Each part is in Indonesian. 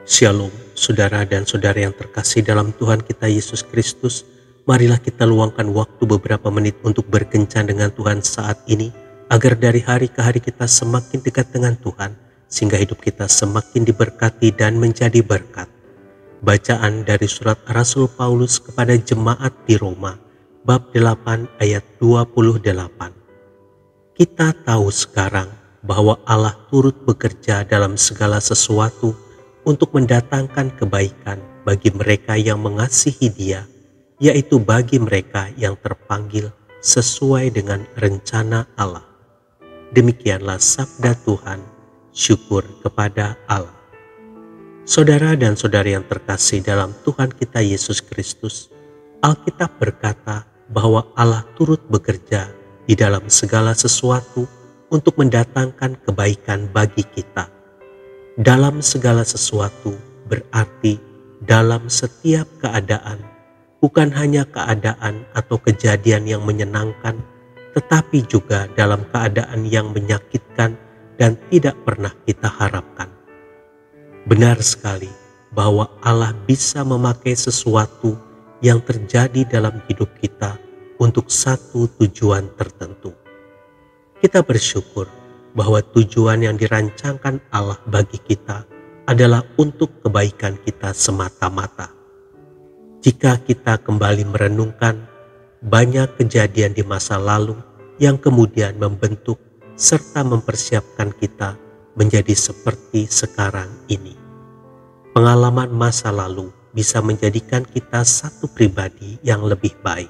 Shalom, saudara dan saudara yang terkasih dalam Tuhan kita Yesus Kristus. Marilah kita luangkan waktu beberapa menit untuk berkencan dengan Tuhan saat ini, agar dari hari ke hari kita semakin dekat dengan Tuhan, sehingga hidup kita semakin diberkati dan menjadi berkat. Bacaan dari surat Rasul Paulus kepada jemaat di Roma, bab 8 ayat 28. Kita tahu sekarang bahwa Allah turut bekerja dalam segala sesuatu untuk mendatangkan kebaikan bagi mereka yang mengasihi Dia, yaitu bagi mereka yang terpanggil sesuai dengan rencana Allah. Demikianlah sabda Tuhan, syukur kepada Allah. Saudara dan saudari yang terkasih dalam Tuhan kita Yesus Kristus, Alkitab berkata bahwa Allah turut bekerja di dalam segala sesuatu untuk mendatangkan kebaikan bagi kita. Dalam segala sesuatu berarti dalam setiap keadaan, bukan hanya keadaan atau kejadian yang menyenangkan, tetapi juga dalam keadaan yang menyakitkan dan tidak pernah kita harapkan. Benar sekali bahwa Allah bisa memakai sesuatu yang terjadi dalam hidup kita untuk satu tujuan tertentu. Kita bersyukur bahwa tujuan yang dirancangkan Allah bagi kita adalah untuk kebaikan kita semata-mata. Jika kita kembali merenungkan banyak kejadian di masa lalu yang kemudian membentuk serta mempersiapkan kita menjadi seperti sekarang ini. Pengalaman masa lalu bisa menjadikan kita satu pribadi yang lebih baik.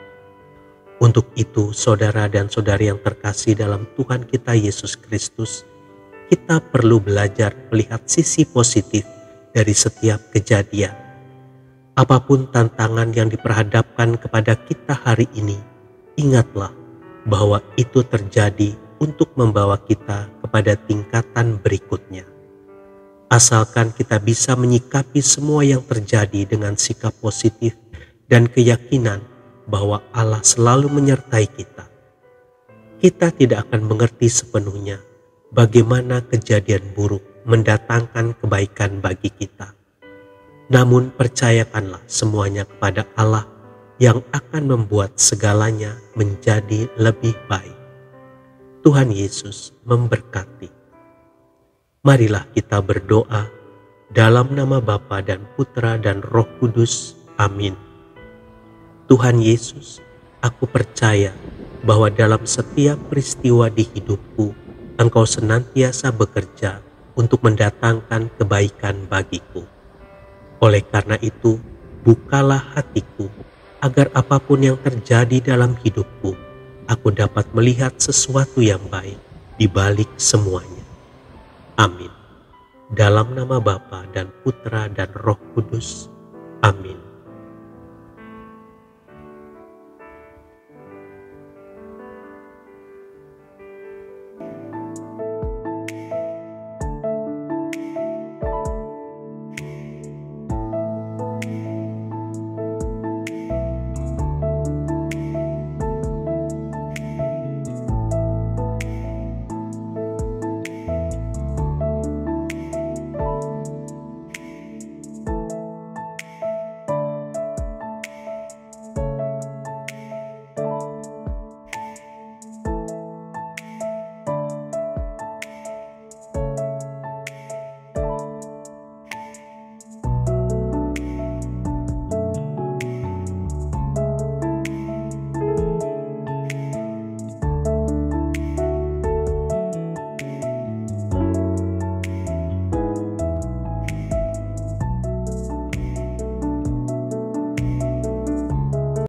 Untuk itu, saudara dan saudari yang terkasih dalam Tuhan kita Yesus Kristus, kita perlu belajar melihat sisi positif dari setiap kejadian. Apapun tantangan yang diperhadapkan kepada kita hari ini, ingatlah bahwa itu terjadi untuk membawa kita kepada tingkatan berikutnya. Asalkan kita bisa menyikapi semua yang terjadi dengan sikap positif dan keyakinan bahwa Allah selalu menyertai kita. Kita tidak akan mengerti sepenuhnya bagaimana kejadian buruk mendatangkan kebaikan bagi kita. Namun percayakanlah semuanya kepada Allah yang akan membuat segalanya menjadi lebih baik. Tuhan Yesus memberkati. Marilah kita berdoa dalam nama Bapa dan Putra dan Roh Kudus. Amin. Tuhan Yesus, aku percaya bahwa dalam setiap peristiwa di hidupku, Engkau senantiasa bekerja untuk mendatangkan kebaikan bagiku. Oleh karena itu, bukalah hatiku, agar apapun yang terjadi dalam hidupku, aku dapat melihat sesuatu yang baik di balik semuanya. Amin. Dalam nama Bapa dan Putra dan Roh Kudus. Amin.